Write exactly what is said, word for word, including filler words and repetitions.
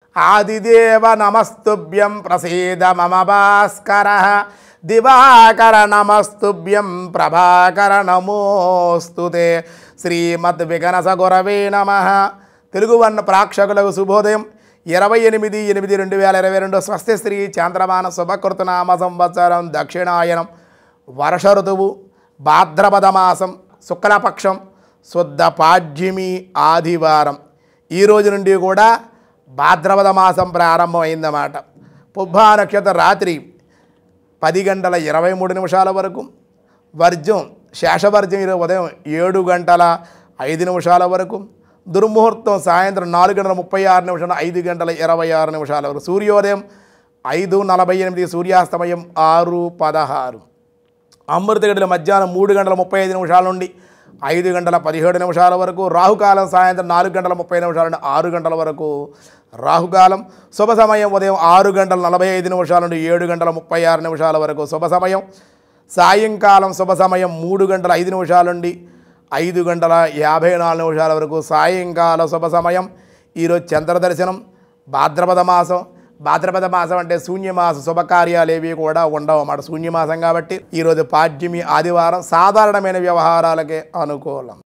ఆదిదేవ నమస్తుభ్యం ప్రసీద మమ భాస్కరః దివాకర నమస్తుభ్యం ప్రభాకర నమోస్తుతే శ్రీమద్ విగణస గురవే నమః. తెలుగు వర్ణ ప్రేక్షకులకు శుభోదయం. ఇరవై ఎనిమిది ఎనిమిది రెండు వేల ఇరవై రెండు స్వస్తి శ్రీ చాంద్రమాన శుభకృతనామ సంవత్సరం దక్షిణాయనం వర్ష ఋతువు భాద్రపద మాసం శుక్లపక్షం శుద్ధ పాడ్యమి ఆదివారం. ఈ రోజు నుండి కూడా భాద్రపద మాసం ప్రారంభమైందన్నమాట. పుబ్బా నక్షత్ర రాత్రి పది గంటల ఇరవై మూడు నిమిషాల వరకు, వర్జం శేషవర్జం ఈరోజు ఉదయం ఏడు గంటల ఐదు నిమిషాల వరకు, దుర్ముహూర్తం సాయంత్రం నాలుగు గంటల ముప్పై ఆరు నిమిషాలు ఐదు గంటల ఇరవై ఆరు నిమిషాల వరకు, సూర్యోదయం ఐదు నలభై ఎనిమిది, సూర్యాస్తమయం ఆరు పదహారు, అమృత గడియలు మధ్యాహ్నం మూడు గంటల ముప్పై ఐదు నిమిషాల నుండి ఐదు గంటల పదిహేడు నిమిషాల వరకు, రాహుకాలం సాయంత్రం నాలుగు గంటల ముప్పై నిమిషాల నుండి ఆరు గంటల వరకు రాహుకాలం, శుభ సమయం ఉదయం ఆరు గంటల నలభై ఐదు నిమిషాల నుండి ఏడు గంటల ముప్పై ఆరు నిమిషాల వరకు శుభ సమయం, సాయంకాలం శుభ సమయం మూడు గంటల ఐదు నిమిషాల నుండి ఐదు గంటల యాభై నాలుగు నిమిషాల వరకు సాయంకాల శుభ సమయం. ఈరోజు చంద్రదర్శనం. భాద్రపద మాసం, భాద్రపద మాసం అంటే శూన్యమాసం, శుభకార్యాలు ఏవి కూడా ఉండవు అన్నమాట. శూన్యమాసం కాబట్టి ఈరోజు పాడ్యమి ఆదివారం, సాధారణమైన వ్యవహారాలకే అనుకూలం.